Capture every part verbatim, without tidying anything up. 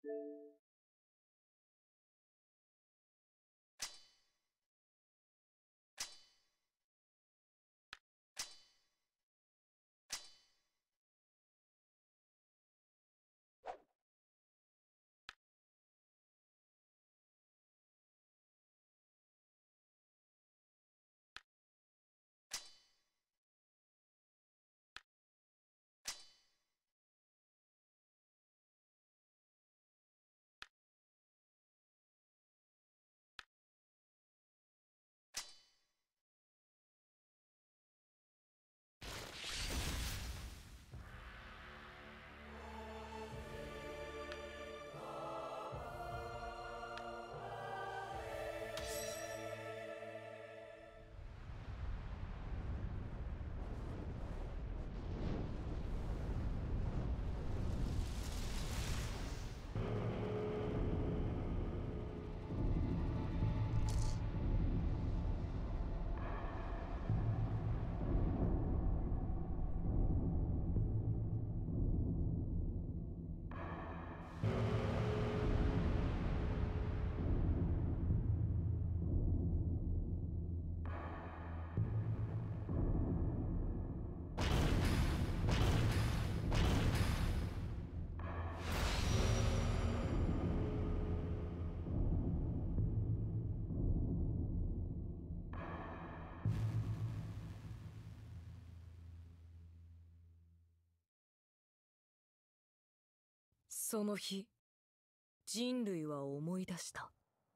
その日、人類は思い出した。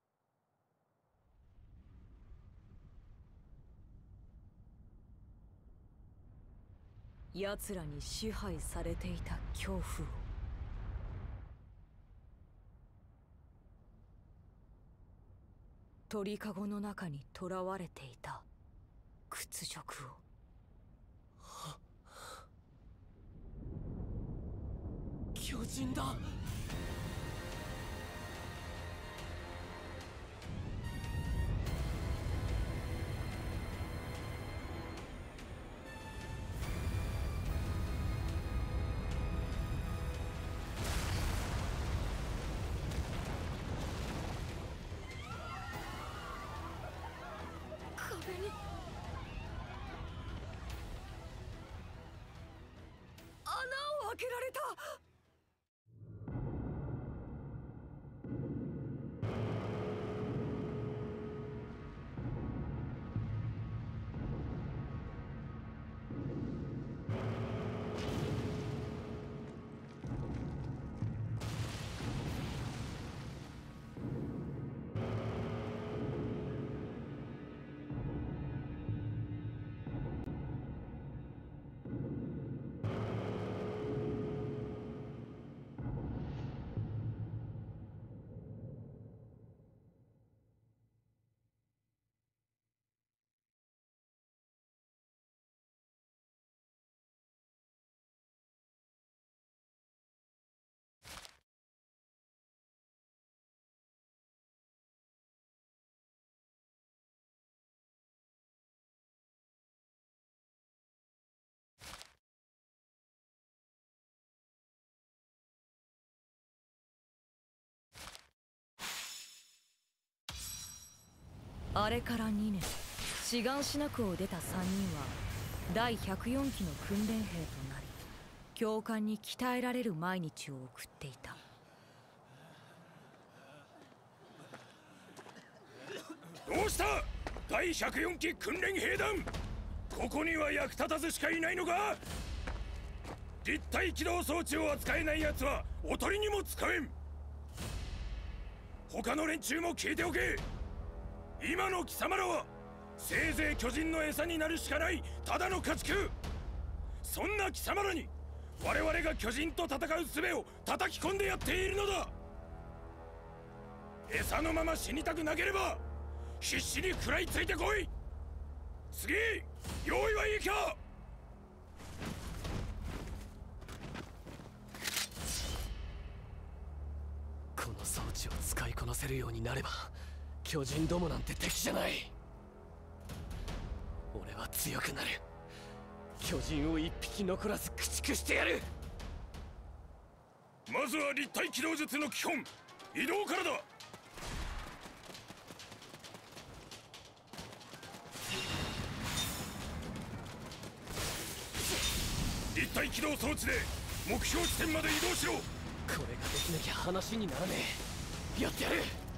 奴らに支配されていた恐怖を。鳥かごの中に囚われていた屈辱を。 巨人だ。 壁に穴を開けられた。あれからにねん、志願しなくを出たさんにんはだいひゃくよんきの訓練兵となり、教官に鍛えられる毎日を送っていた。 どうしただいひゃくよんき訓練兵団、ここには役立たずしかいないのか。立体起動装置を扱えない奴はおとりにも使えん。他の連中も聞いておけ。今の貴様らはせいぜい巨人の餌になるしかないただの家畜。そんな貴様らに我々が巨人と戦う術を叩き込んでやっているのだ。餌のまま死にたくなければ必死に食らいついてこい。次、用意はいいか。 この装置を使いこなせるようになれば巨人どもなんて敵じゃない。俺は強くなる。巨人を一匹残らず駆逐してやる。 まずは立体機動術の基本、移動からだ。立体起動装置で目標地点まで移動しろ。 これができなきゃ話にならねえ。やってやる。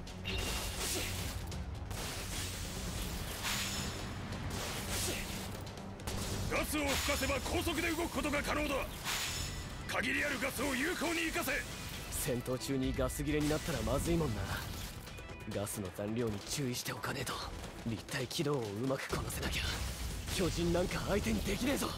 ガスを吹かせば高速で動くことが可能だ。限りあるガスを有効に生かせ。 戦闘中にガス切れになったらまずいもんな。ガスの残量に注意しておかねえと。立体起動をうまくこなせなきゃ巨人なんか相手にできねえぞ。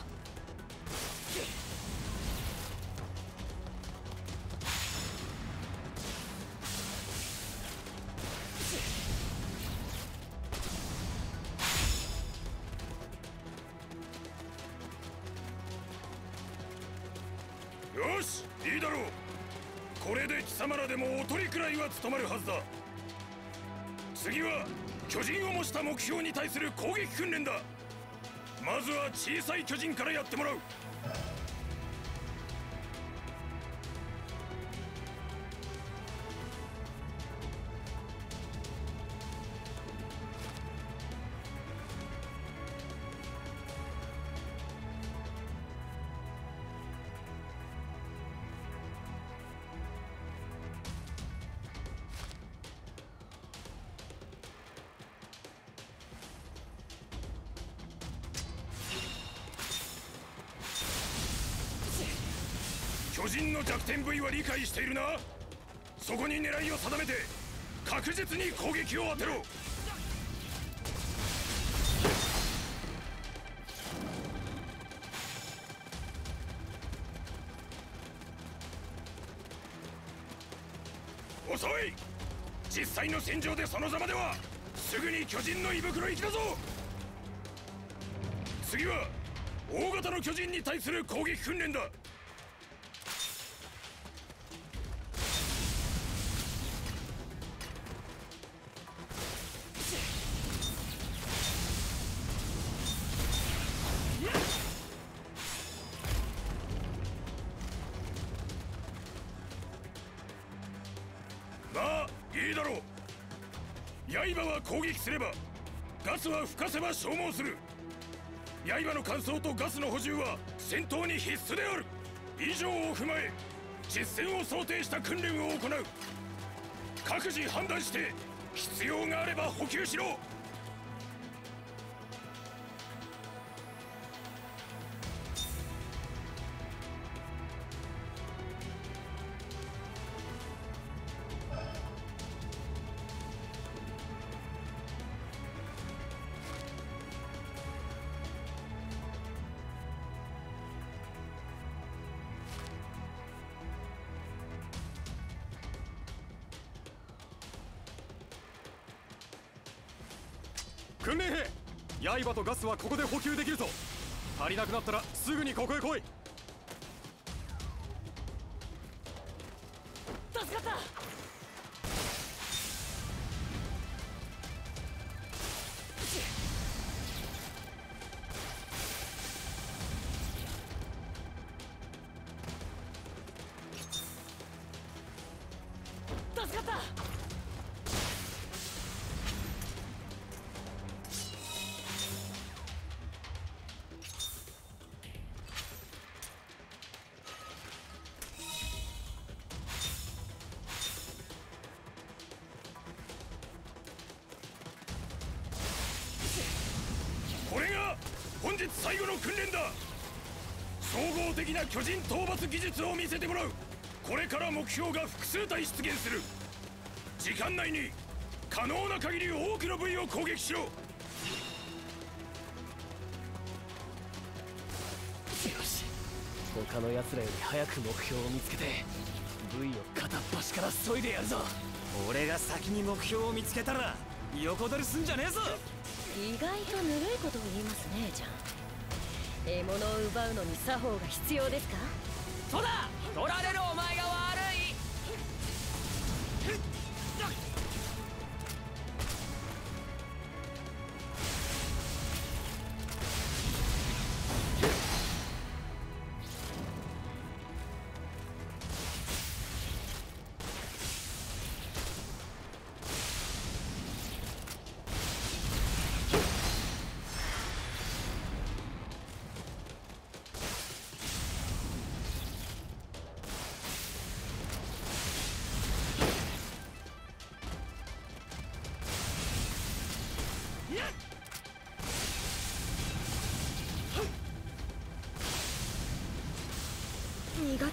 よし、いいだろう。これで貴様らでもおとりくらいは務まるはずだ。次は巨人を模した目標に対する攻撃訓練だ。まずは小さい巨人からやってもらう。巨人の弱点部位は理解しているな。そこに狙いを定めて確実に攻撃を当てろ。遅い。実際の戦場でそのざまではすぐに巨人の胃袋行きだぞ。次は大型の巨人に対する攻撃訓練だ。まあいいだろう。刃は攻撃すれば、ガスは吹かせば消耗する。刃の乾燥とガスの補充は戦闘に必須である。以上を踏まえ実戦を想定した訓練を行う。各自判断して必要があれば補給しろ。 訓練兵、刃とガスはここで補給できるぞ。足りなくなったらすぐにここへ来い。 助かった。助かった。 これが本日最後の訓練だ。総合的な巨人討伐技術を見せてもらう。これから目標が複数体出現する。時間内に可能な限り多くの部位を攻撃しろ。よし、他の奴らより早く目標を見つけて部位を片っ端から削いでやるぞ。 俺が先に目標を見つけたら横取りすんじゃねえぞ。 意外とぬるいことを言いますね、じゃん。獲物を奪うのに作法が必要ですか？ そうだ、取られるお前が悪い。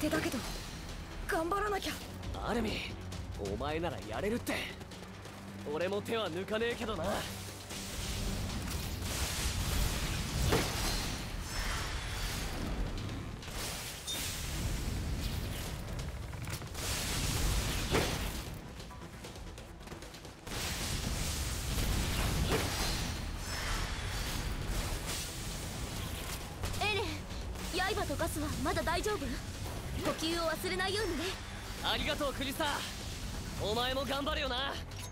手だけど頑張らなきゃ。 アルミ、お前ならやれるって。俺も手は抜かねえけどな。 刃とガスはまだ大丈夫？呼吸を忘れないようにね。 ありがとうクリスタ。お前も頑張れよな。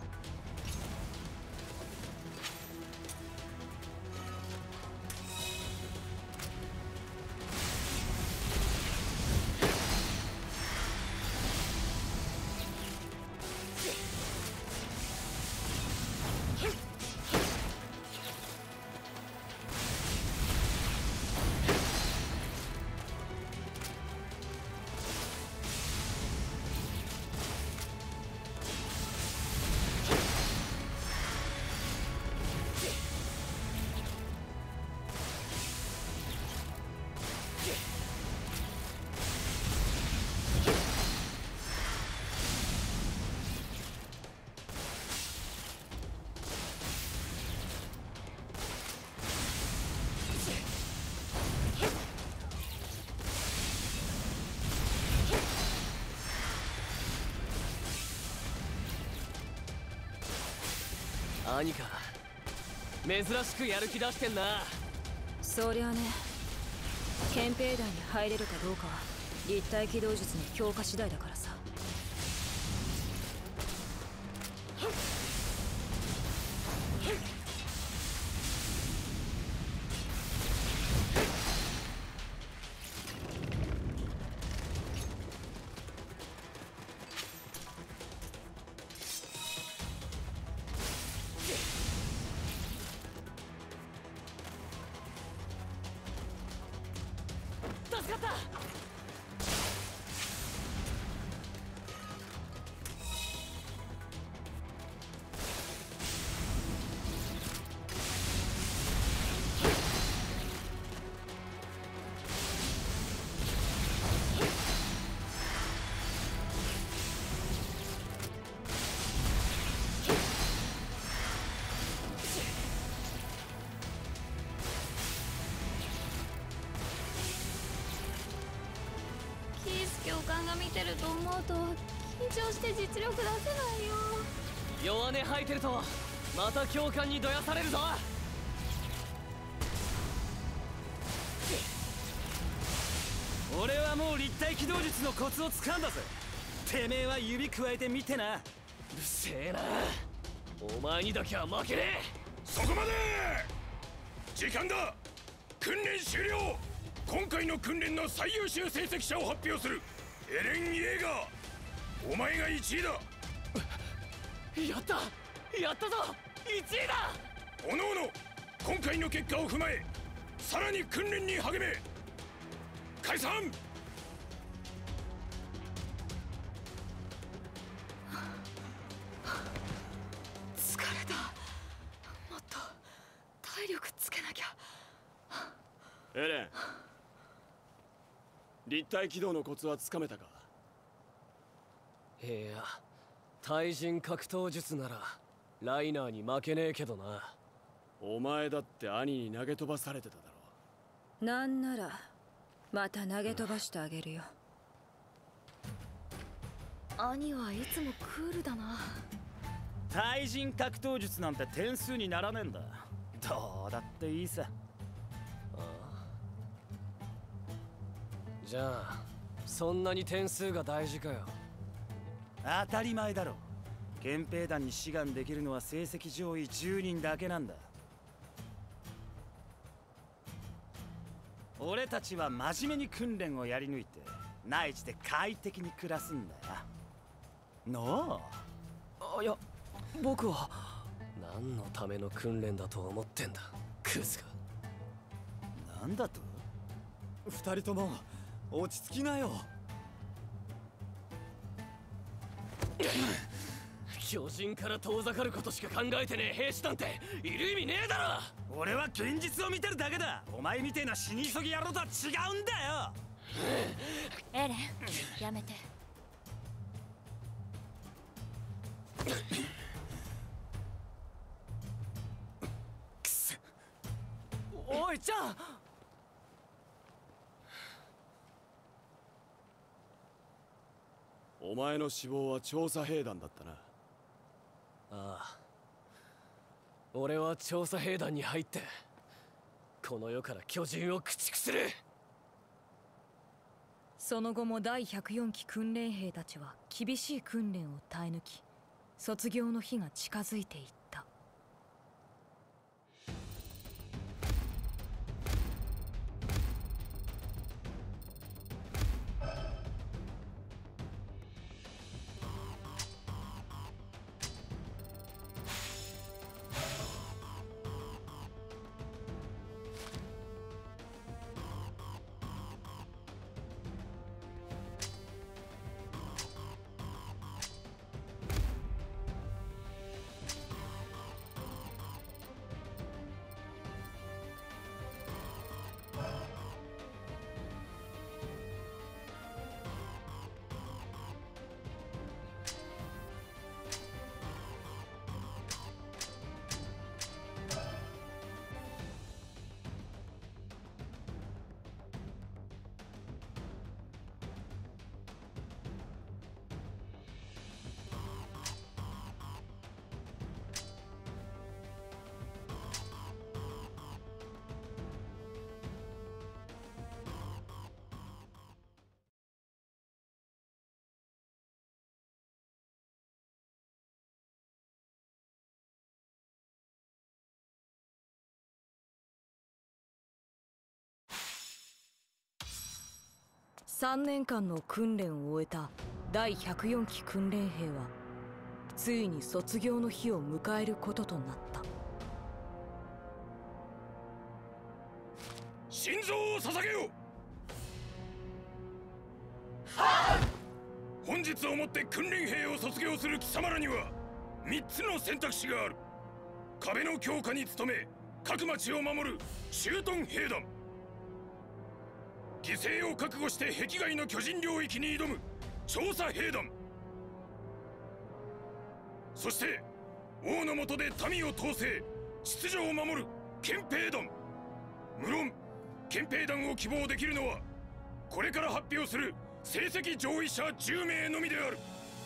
兄か、珍しくやる気出してんな。 そりゃね、憲兵団に入れるかどうかは立体機動術の強化次第だからさ。 助かった。 教官が見てると思うと緊張して実力出せないよ。 弱音吐いてるとまた教官にどやされるぞ。 俺はもう立体機動術のコツをつかんだぜ。てめえは指くわえてみてな。 うるせえな。お前にだけは負けねえ。 そこまで。時間だ。訓練終了。今回の訓練の最優秀成績者を発表する。エレン・イェーガー、お前がいちいだ。 やったやったぞ、いちいだ。 おのおの今回の結果を踏まえさらに訓練に励め。解散。 疲れた。もっと体力つけなきゃ。 エレン、立体起動のコツはつかめたか？ いや、対人格闘術ならライナーに負けねえけどな。 お前だって兄に投げ飛ばされてただろ。 なんならまた投げ飛ばしてあげるよ。 兄はいつもクールだな。 対人格闘術なんて点数にならねえんだ。どうだっていいさ。 じゃあそんなに点数が大事かよ。 当たり前だろ。憲兵団に志願できるのは成績上位じゅうにんだけなんだ。俺たちは真面目に訓練をやり抜いて内地で快適に暮らすんだよ。のあ、いや僕は何のための訓練だと思ってんだクズが。 なんだと？ 二人とも落ち着きなよ。 巨人から遠ざかることしか考えてねえ兵士なんている意味ねえだろ。 俺は現実を見てるだけだ。お前みてえな死に急ぎ野郎とは違うんだよ。 エレン、やめて。 おい、ちゃん。 お前の死亡は調査兵団だったな。ああ、俺は調査兵団に入ってこの世から巨人を駆逐する。 その後もだいひゃくよんき訓練兵たちは厳しい訓練を耐え抜き、卒業の日が近づいていった。さんねんかんの訓練を終えただいひゃくよんき訓練兵はついに卒業の日を迎えることとなった。 心臓を捧げよ。本日をもって訓練兵を卒業する貴様らにはみっつの選択肢がある。壁の強化に努め各町を守る駐屯兵団、犠牲を覚悟して壁外の巨人領域に挑む調査兵団、そして王の下で民を統制秩序を守る憲兵団。無論憲兵団を希望できるのはこれから発表する成績上位者じゅうめいのみである。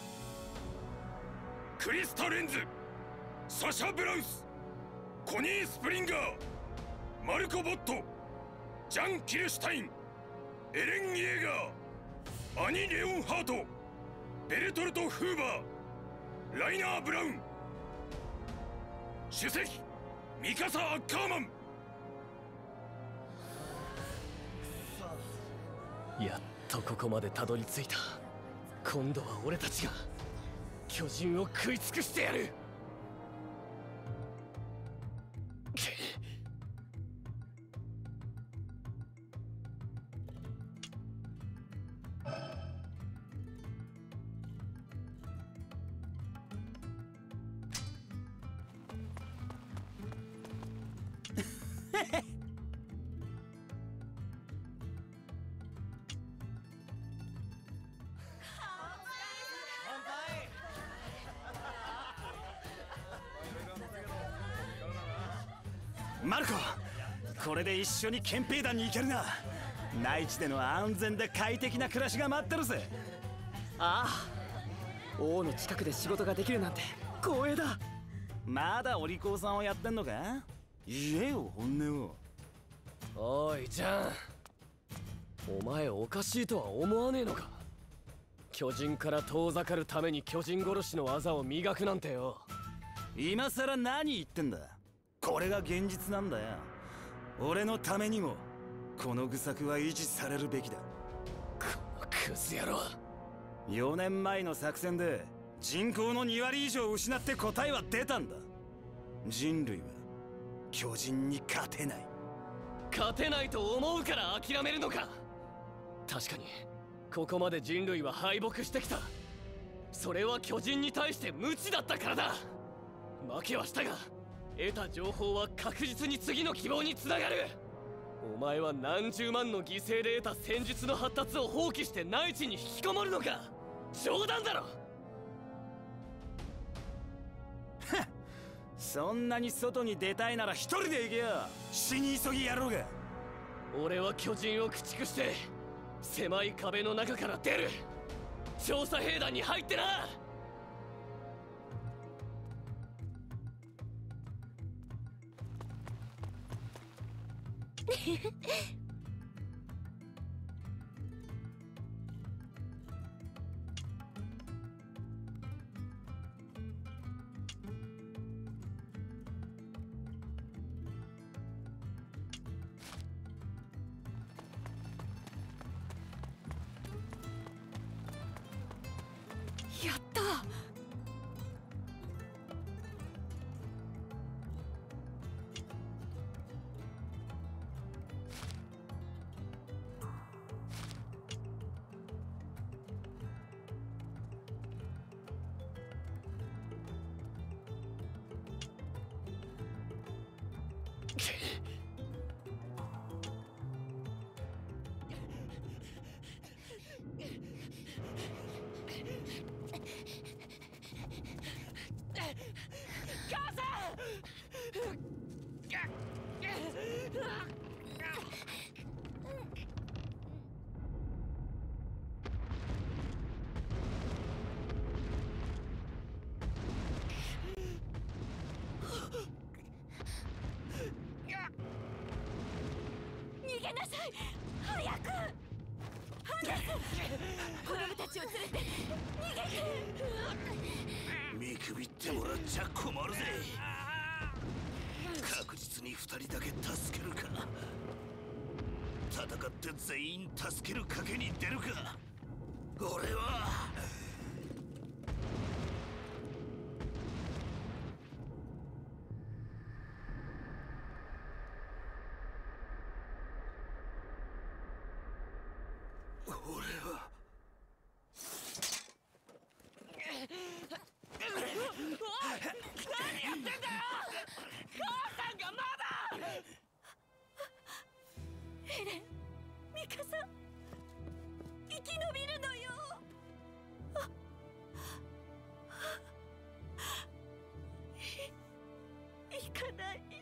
クリスタ・レンズ、サシャ・ブラウス、コニー・スプリンガー、マルコ・ボット、ジャン・キルシュタイン、エレン・イエーガー、アニ・レオンハート、ベルトルト・フーバー、ライナー・ブラウン、主席ミカサ・アッカーマン。 やっとここまでたどり着いた。今度は俺たちが巨人を食い尽くしてやる。 マルコ、これで一緒に憲兵団に行けるな。内地での安全で快適な暮らしが待ってるぜ。 ああ、王の近くで仕事ができるなんて光栄だ。 まだお利口さんをやってんのか。言えよ本音を。 おいジャン、お前おかしいとは思わねえのか。巨人から遠ざかるために巨人殺しの技を磨くなんてよ。 今さら何言ってんだ。これが現実なんだよ。俺のためにもこの愚策は維持されるべきだ。 このクズ野郎。 よねんまえの作戦で人口のにわり以上失って答えは出たんだ。人類は巨人に勝てない。 勝てないと思うから諦めるのか。確かにここまで人類は敗北してきた。それは巨人に対して無知だったからだ。負けはしたが得た情報は確実に次の希望につながる。 お前は何十万の犠牲で得た戦術の発達を放棄して内地に引きこもるのか。冗談だろ。 そんなに外に出たいなら一人で行けよ、死に急ぎやろうが。 俺は巨人を駆逐して狭い壁の中から出る。調査兵団に入ってな。 やった。逃げなさい、早く。ハンデス、子供たちを連れて逃げて。 見くびってもらっちゃ困るぜ。確実に二人だけ助けるか、戦って全員助ける賭けに出るか。俺はエレン、ミカサ、生き延びるのよ。あい行かないで。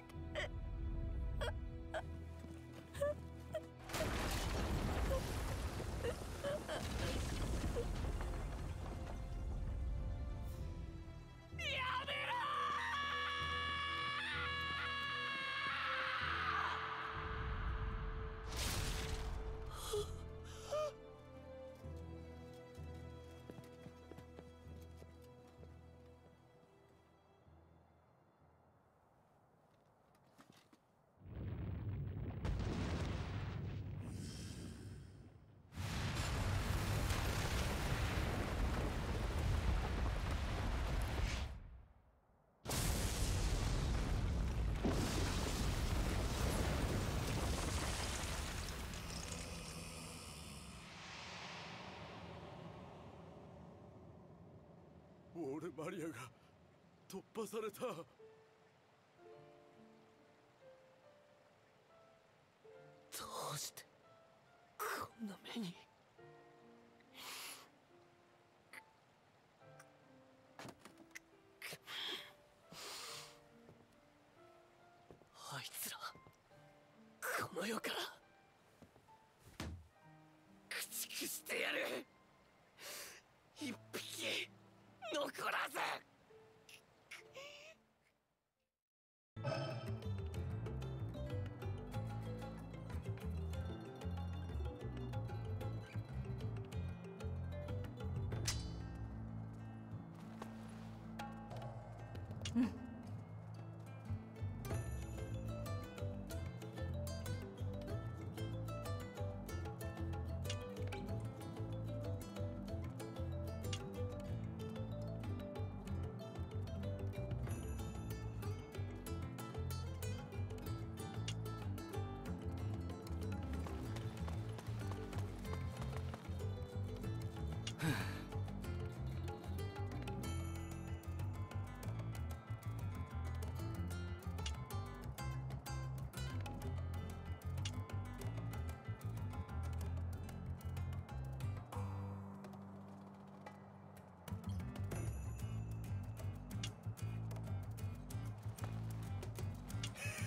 ウォールマリアが突破された。 どうしてこんな目に。あいつらこの世から駆逐してやる。一匹残らず。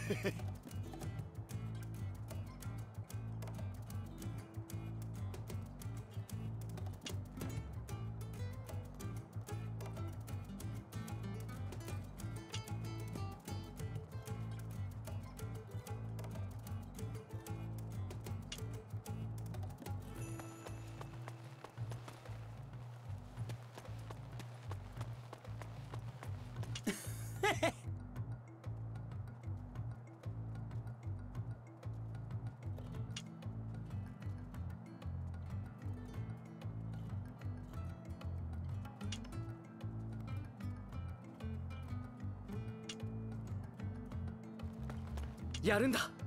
やるんだ。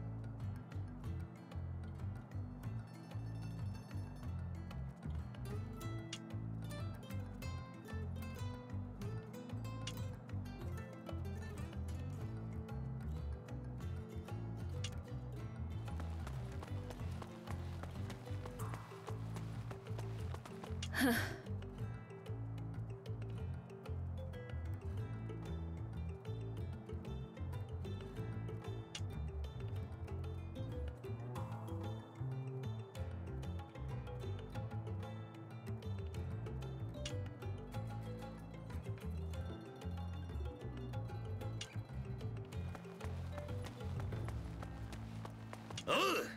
おう。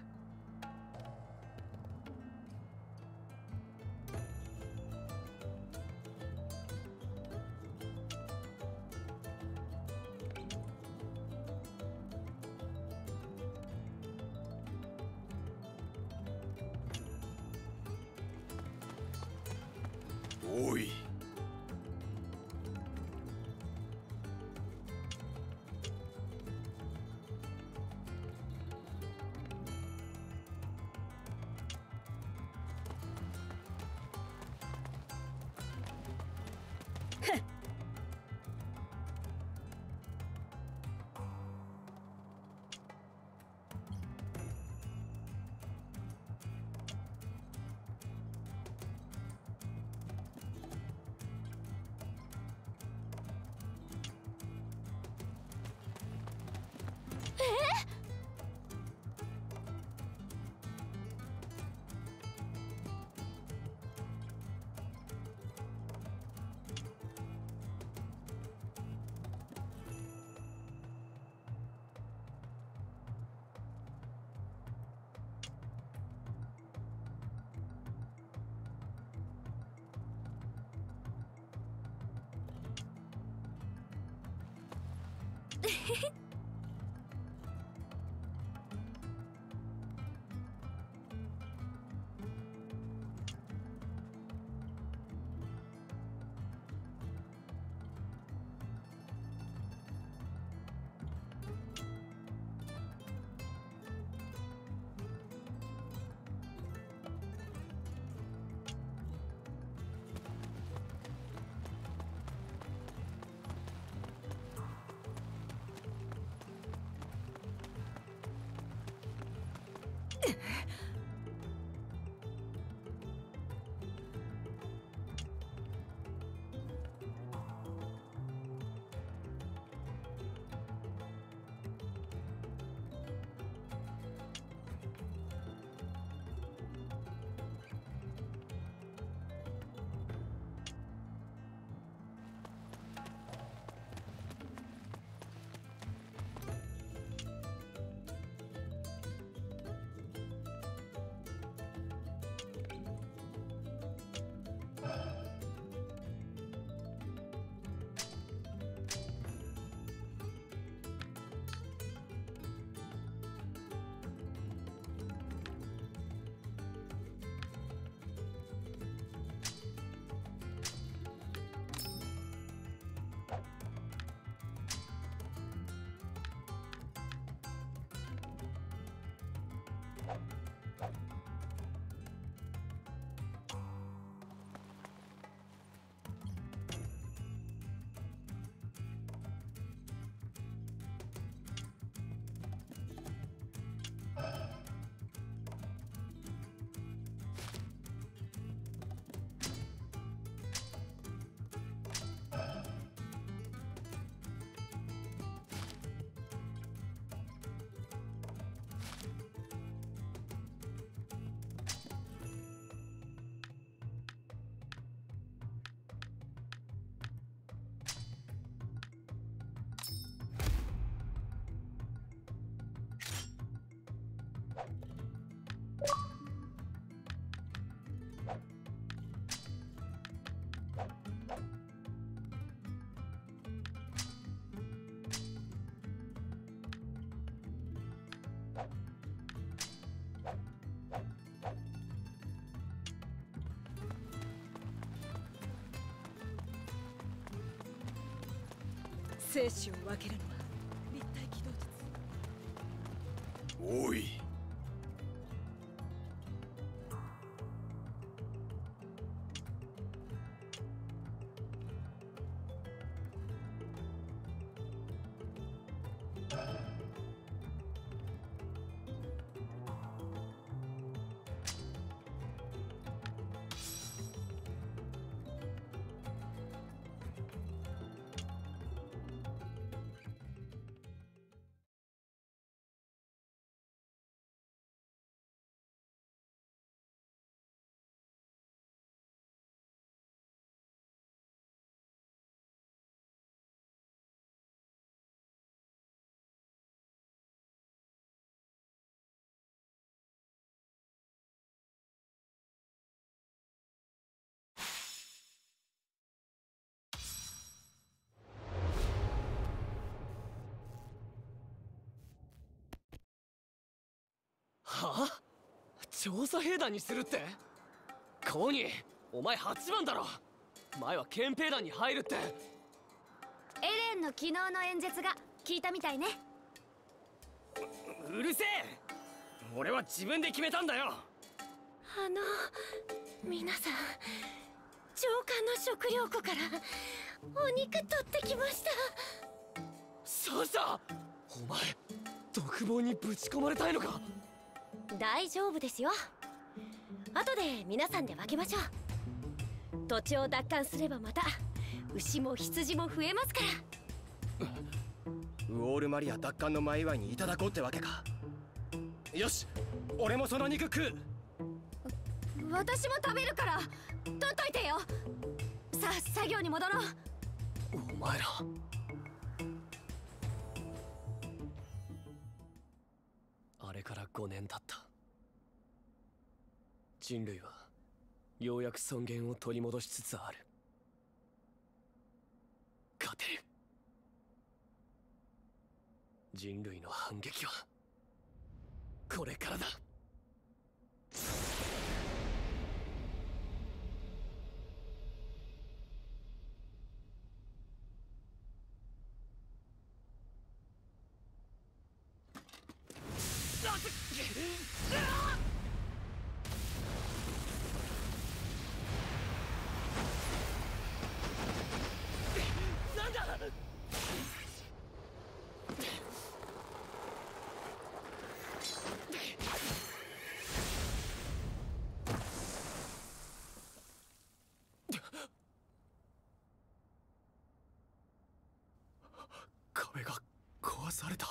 おい。 生死を分けるのは立体機動術。 おい、 はあ、調査兵団にするって？コーニー、お前はちばんだろ。前は憲兵団に入るって。 エレンの昨日の演説が聞いたみたいね。 うるせえ、俺は自分で決めたんだよ。 あの皆さん、上官の食料庫からお肉取ってきました。 サシャ、お前独房にぶち込まれたいのか？ 大丈夫ですよ。後で皆さんで分けましょう。土地を奪還すればまた牛も羊も増えますから。 ウォールマリア奪還の前祝いにいただこうってわけか。よし、俺もその肉食う。 私も食べるから取っといてよ。さあ作業に戻ろう。 お前ら、あれからごねん経った。人類はようやく尊厳を取り戻しつつある。勝てる。人類の反撃はこれからだ。壁が壊された。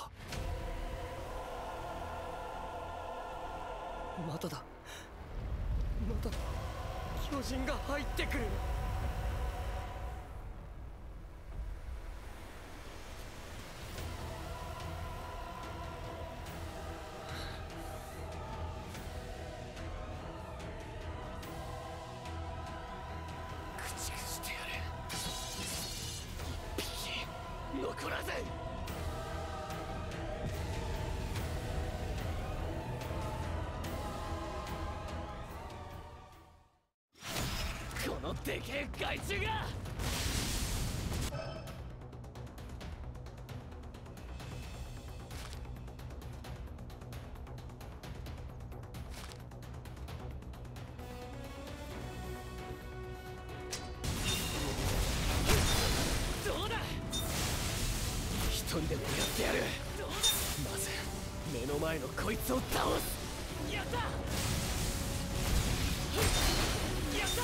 まただ、また巨人が入ってくる。駆逐してやる。一匹残らず。このでけえ害虫が。どうだ、一人でもやってやる。まず目の前のこいつを倒す。やった、やった。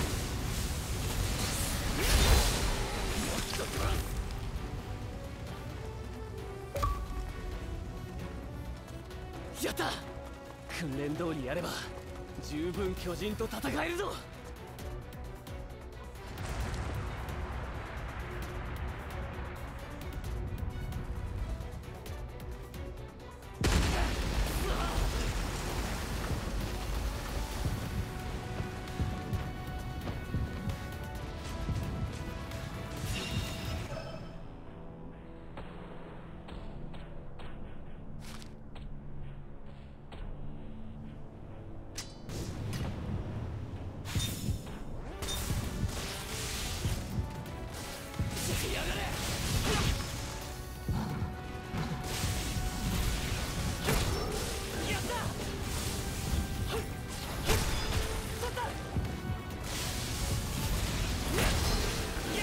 やった。訓練通りやれば十分巨人と戦えるぞ。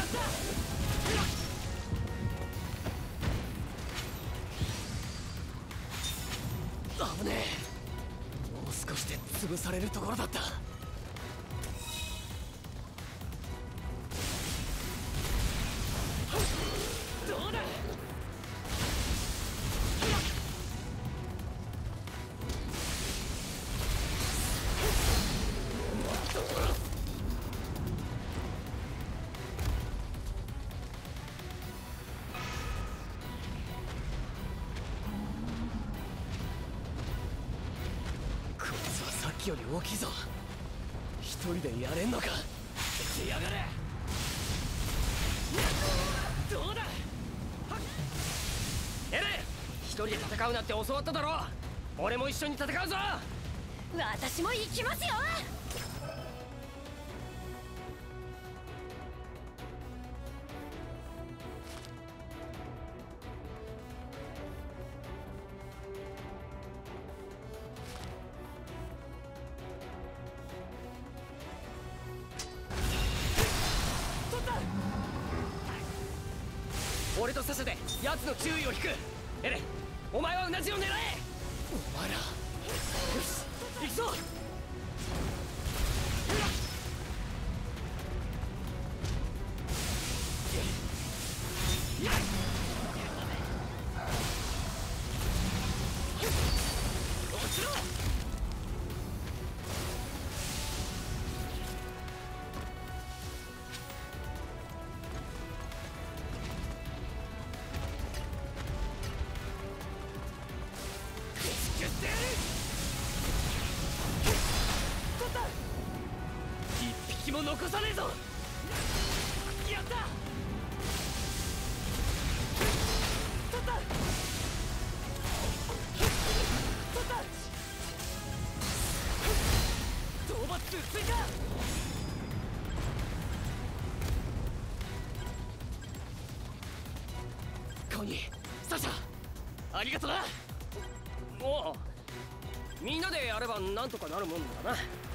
危ねえ。もう少しで潰されるところだった。どうだ。より大きいぞ。一人でやれんのか。来やがれ。どうだ。エレン、一人で戦うなって教わっただろ。俺も一緒に戦うぞ。 私も行きますよ。 俺とサシャで奴の注意を引く。エレン、お前は同じを狙え。お前ら、よし行くぞ。落ちろ。一匹も残さねえぞ。やった。取った。取った。討伐数追加。コニー、サシャ、ありがとな。おう、みんなでやればなんとかなるもんだな。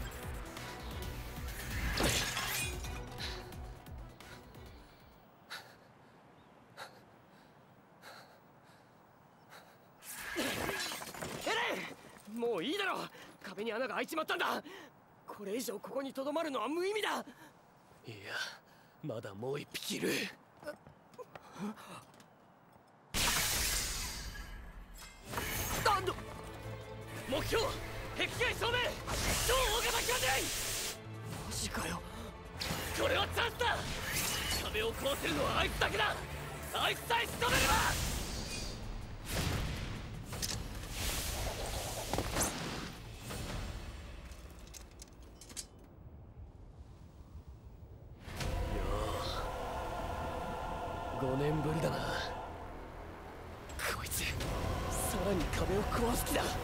エレン、もういいだろ。壁に穴が開いちまったんだ。これ以上ここにとどまるのは無意味だ。いや、まだもう一匹いる。なんだ。目標、壁外正面、超大型巨人。マジかよ。これはチャンスだ。壁を壊せるのはあいつだけだ。あいつさえ仕留めれば。ごねんぶりだな。こいつさらに壁を壊す気だ。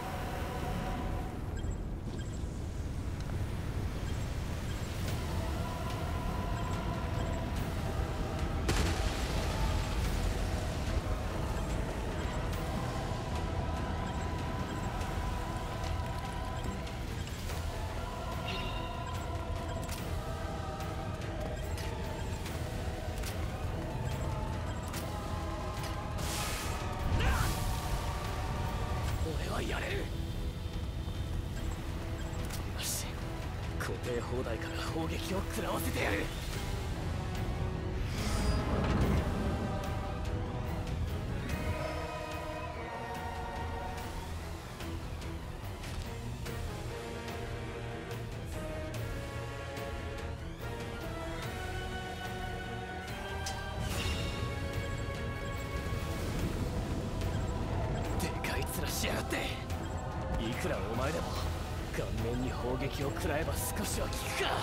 やれる。よし、固定砲台から砲撃を食らわせてやる。でかい面しやがって。いくらお前でも顔面に砲撃を食らえば少しは効くか。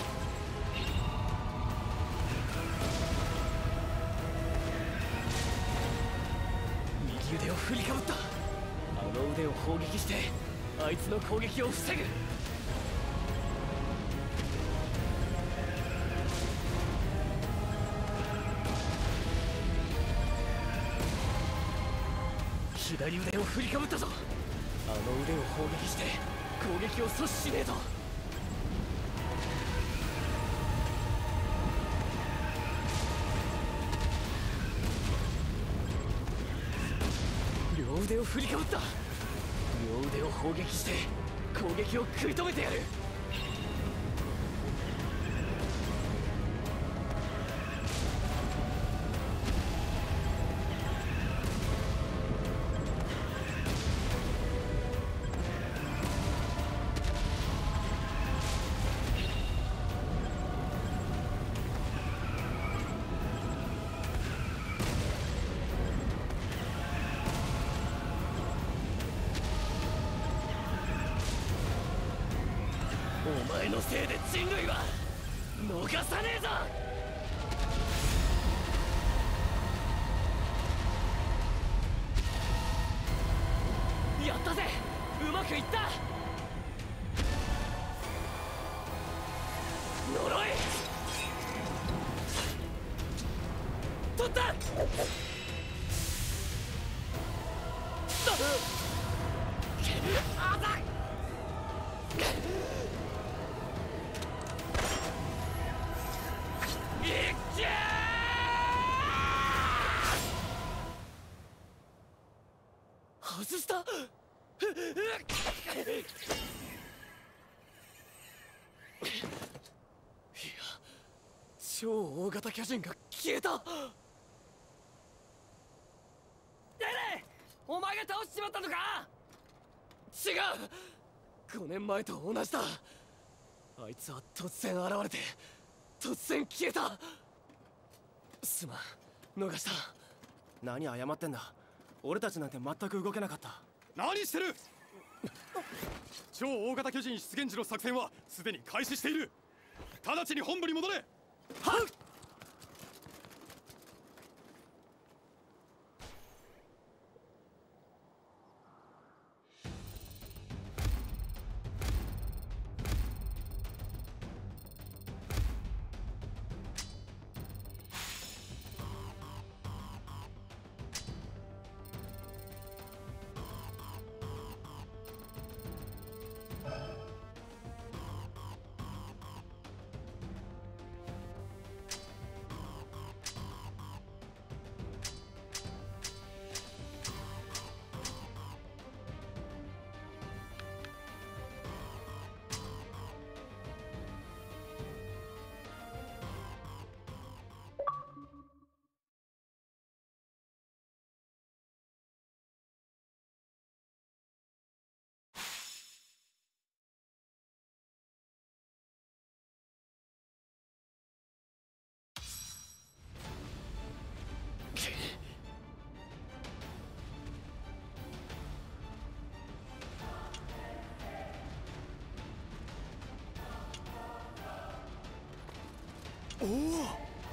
右腕を振りかぶった。あの腕を砲撃してあいつの攻撃を防ぐ。左腕を振りかぶったぞ。あの腕を砲撃して攻撃を阻止しねえと。 腕を振りかぶった。両腕を砲撃して攻撃を食い止めてやる。お前のせいで人類は逃さねえぞ。やったぜ、うまくいった。呪い取った。あざっ外した。いや、超大型巨人が消えた。エレン、お前が倒しちまったのか。違う、ごねんまえと同じだ。あいつは突然現れて突然消えた。すまん、逃した。 何謝ってんだ。俺たちなんて全く動けなかった。 何してる。超大型巨人出現時の作戦はすでに開始している。直ちに本部に戻れ。 はっ。 おお。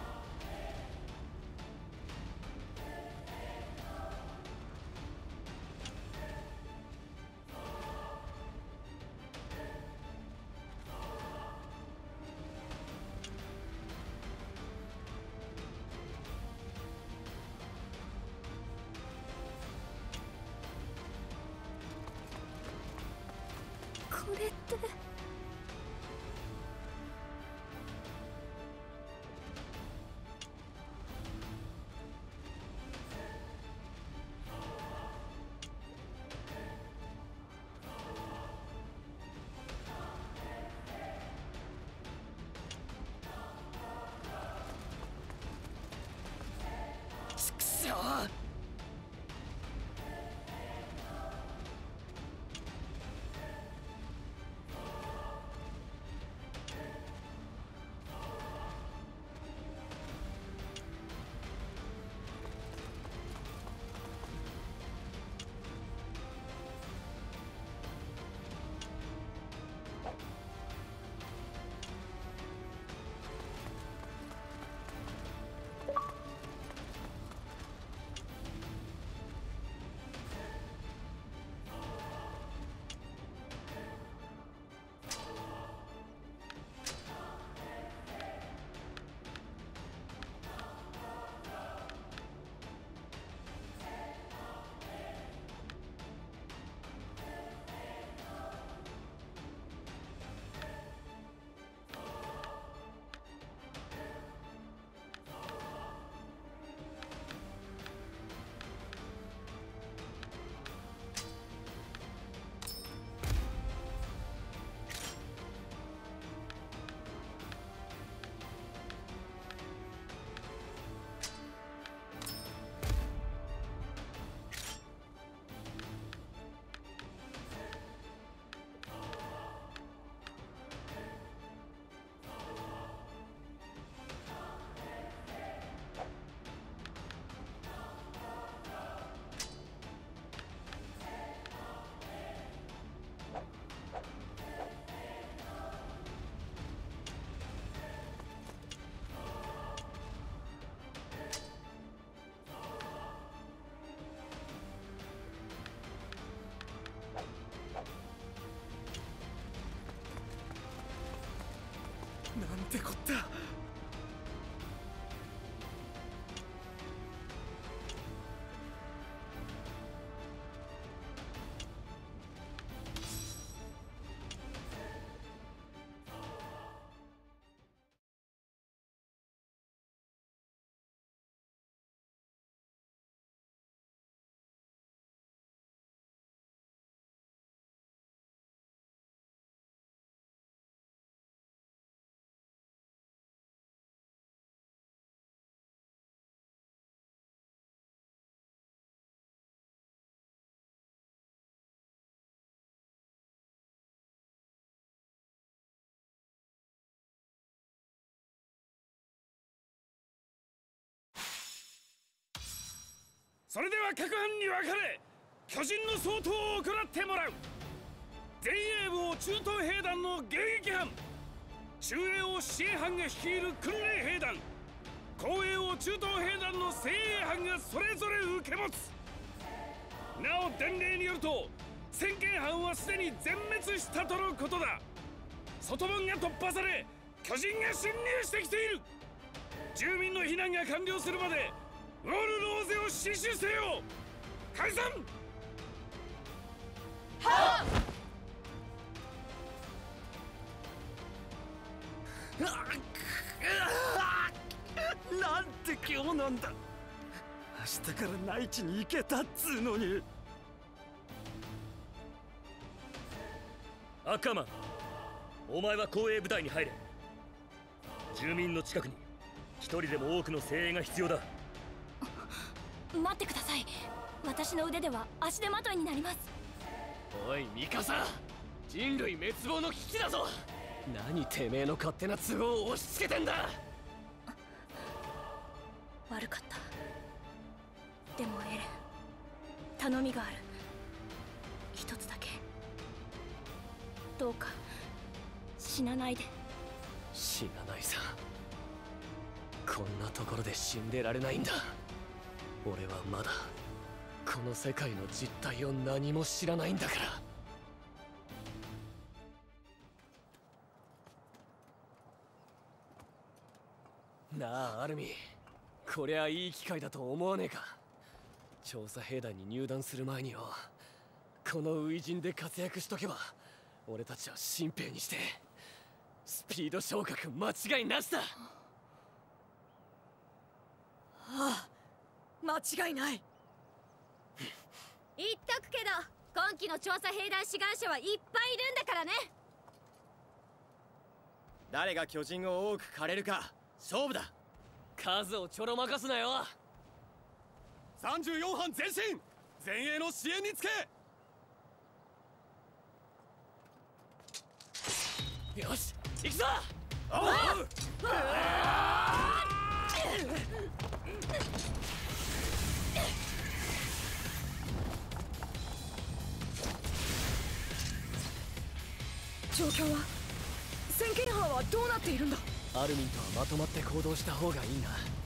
これってくそー。 てこった。 それでは各班に分かれ巨人の掃討を行ってもらう。前衛部を中東兵団の迎撃班、中衛を支援班が率いる訓練兵団、後衛を中東兵団の精鋭班がそれぞれ受け持つ。なお伝令によると先見班はすでに全滅したとのことだ。外門が突破され巨人が侵入してきている。住民の避難が完了するまでウォールローゼを死守せよ。解散。 はっなんて今日なんだ。明日から内地に行けたっつうのに。 アッカーマン、お前は後衛部隊に入れ。住民の近くに一人でも多くの精鋭が必要だ。 待ってください。私の腕では足手まといになります。 おいミカサ、人類滅亡の危機だぞ。何てめえの勝手な都合を押し付けてんだ。 悪かった。でもエレン、頼みがある。一つだけ、どうか死なないで。 死なないさ。こんなところで死んでられないんだ。俺はまだこの世界の実態を何も知らないんだから。なあアルミ、こりゃいい機会だと思わねえか。調査兵団に入団する前によ、この初陣で活躍しとけば俺たちは新兵にしてスピード昇格間違いなしだ。 ああ、間違いない。 言っとくけど、今期の調査兵団志願者はいっぱいいるんだからね。 誰が巨人を多く狩れるか勝負だ。 数をちょろまかすなよ。 さんじゅうよん班前進、前衛の支援につけ。 よし行くぞ。 おう。 状況は、先見班はどうなっているんだ。 アルミンとはまとまって行動した方がいいな。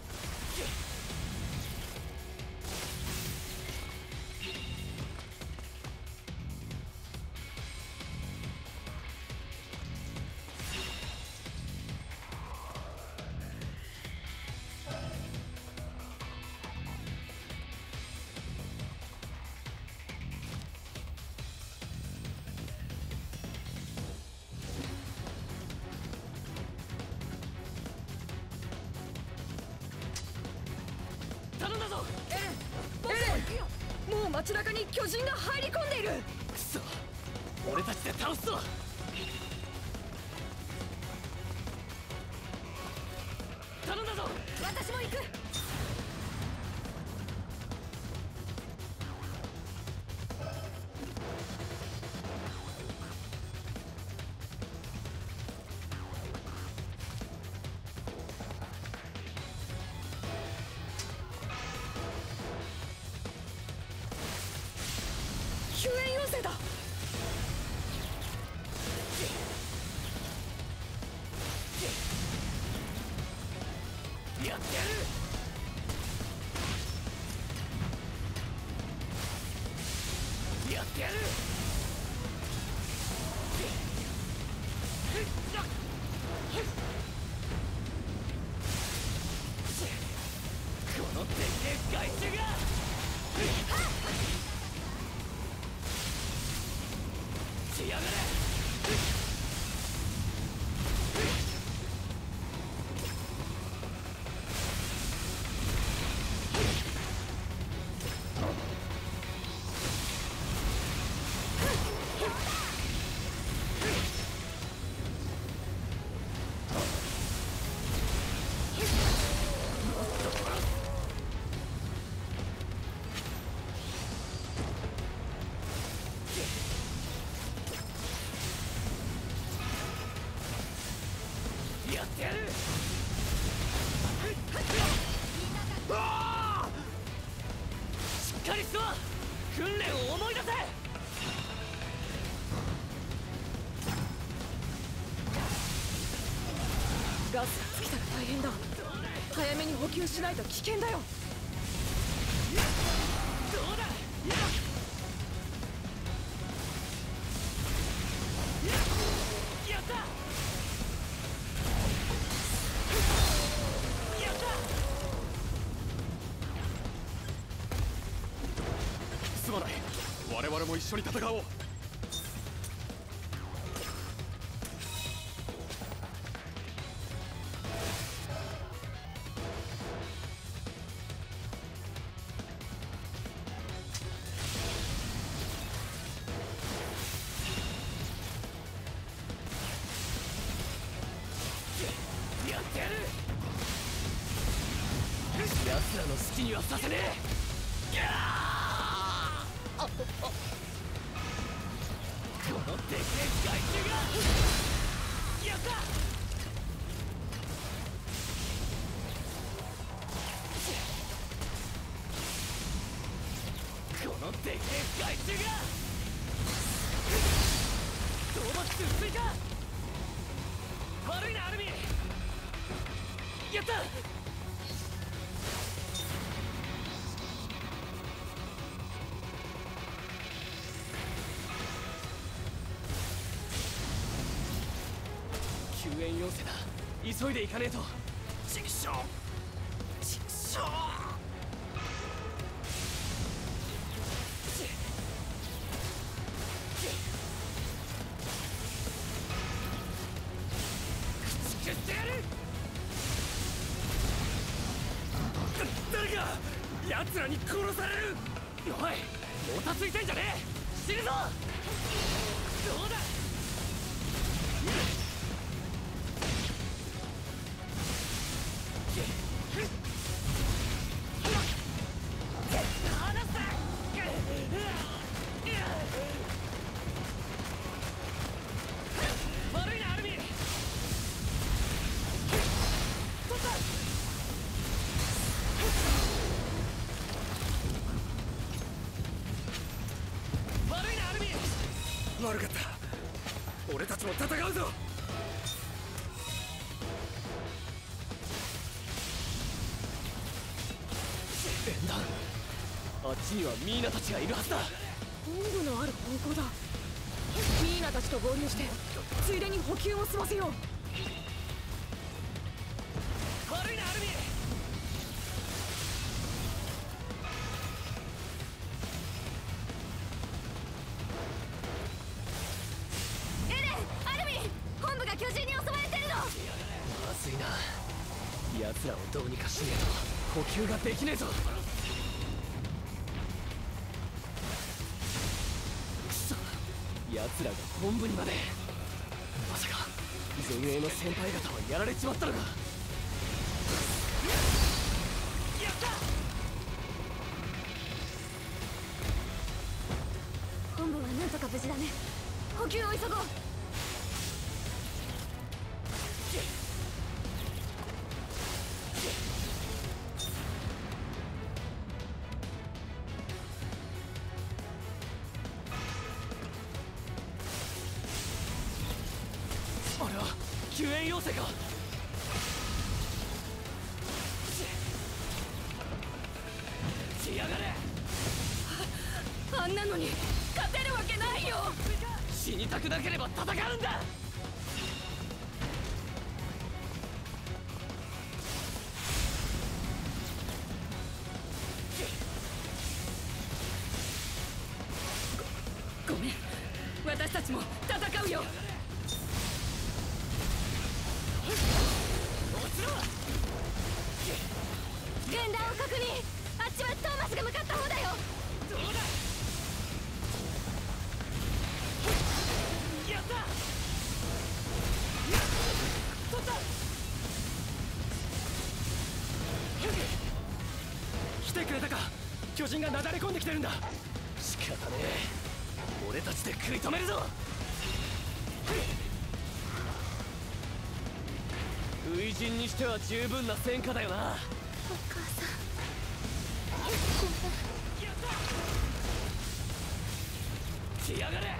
もう街中に巨人が入り込んでいる。 くそ、俺たちで倒すぞ。頼んだぞ。 私も行く。救援要請だ。 やってやる。やってやる。 害虫がしやがれ。やってやる。しっかりしろ。訓練を思い出せ。 ガスが尽きたら大変だ。早めに補給しないと危険だよ。 どうだ。やったすまない。我々も一緒に戦おう。 やってやる。奴らの好きにはさせねえ。あっ、あっ、このでけえ害虫がやった。このでけえ害虫が討伐中追加。悪いなアルミ。やった。救援要請だ。急いで行かねえと。チクショーチクショー。駆逐してやる。誰か奴らに殺される。おい、もたついてんじゃねえ。死ぬぞ。どうだ。悪いなアルミ。取った。悪いなアルミ。 悪かった。俺たちも戦うぞ。 縁談。あっちにはミーナたちがいるはずだ。 本部のある方向だ。ミーナたちと合流してついでに補給を済ませよう。 悪いなアルミ。 エレン、アルミン、本部が巨人に襲われてるの。 まずいな。奴らをどうにかしねえと補給ができねえぞ。くそ、奴らが本部にまで。まさか前衛の先輩方はやられちまったのか。やった。 本部はなんとか無事だね。補給を急ごう。 あれは救援要請か。しやがれ。 あんなのに勝てるわけないよ。 死にたくなければ戦うんだ。 ちも戦うよ。軍団を確認。あっちはトーマスが向かった方だよ。 どうだ。やった。取った。 来てくれたか。巨人がなだれ込んできてるんだ。 仕方ねえ、俺たちで食い止めるぞ。初陣にしては十分な戦果だよな。お母さん来やがれ。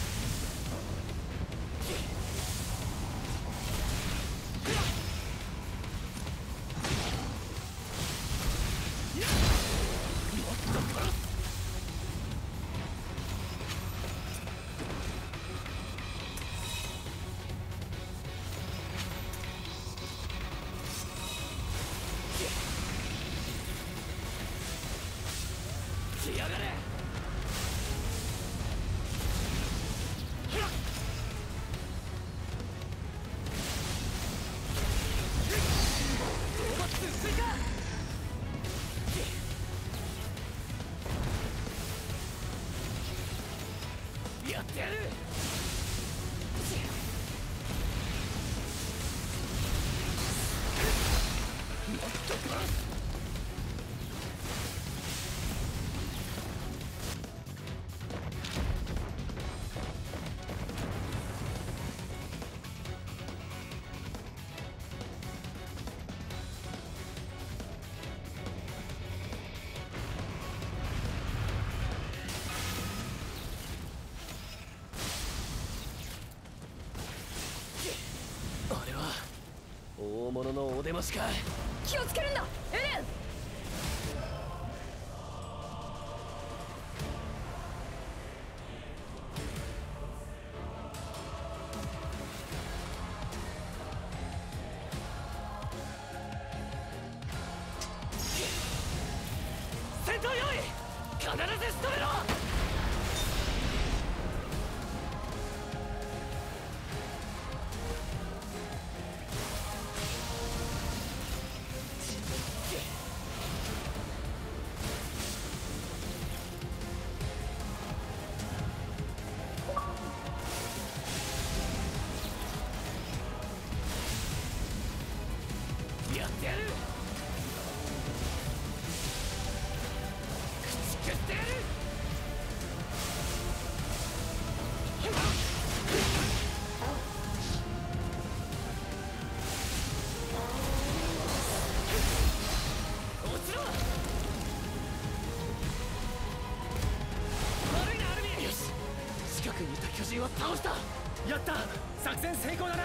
来やがれ。やってやる。もっと殺す。あれは大物のお出ましか。 気をつけるんだエレン。 戦闘用意。必ず仕留めろ。やってやる。駆逐してやる。落ちろ。悪いなアルミン。よし、近くにいた巨人は倒した。 やった。作戦成功だな。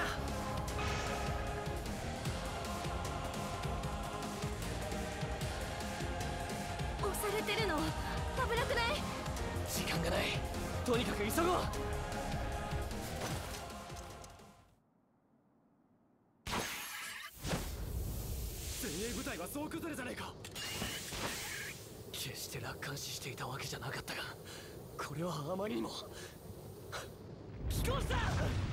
押されてるの危なくない？ 時間がない。とにかく急ごう。 精鋭部隊は総崩れじゃねえか。 決して楽観視していたわけじゃなかったが、これはあまりにも寄港した。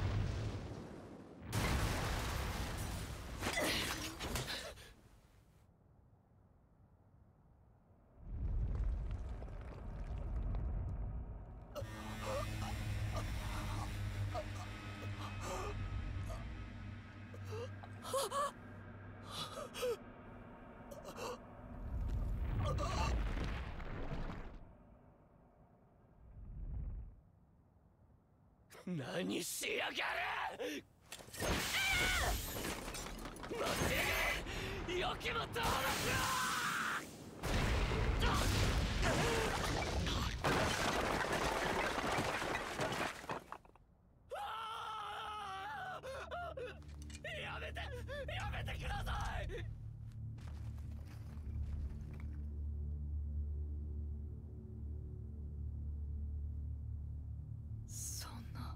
何しやがる。待ってよきもとをやめてやめてください。 そんな。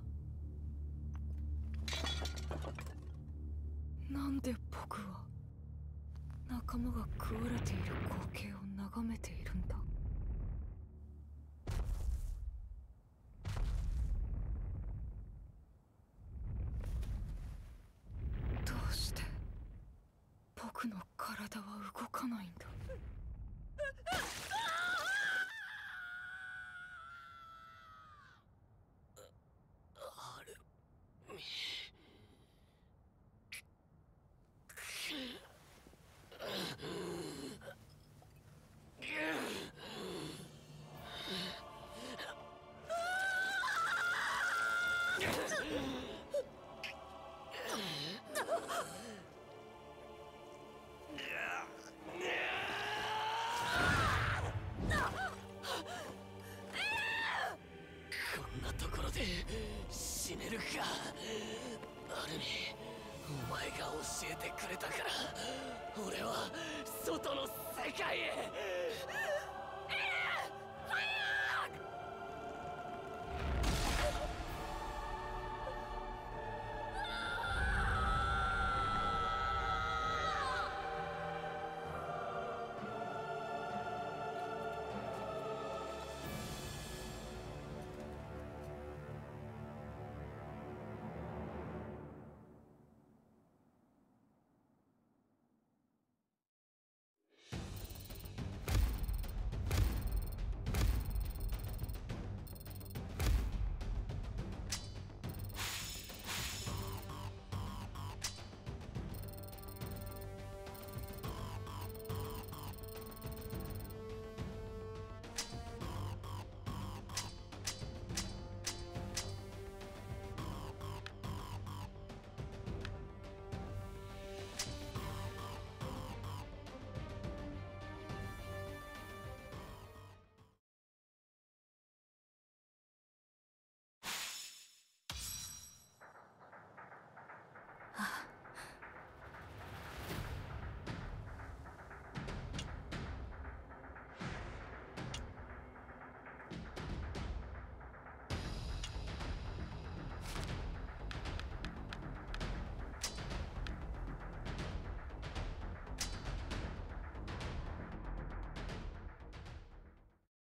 なんで僕は仲間が食われている光景を眺めているんだ。 死ねるか。アルミ、お前が教えてくれたから俺は外の世界へ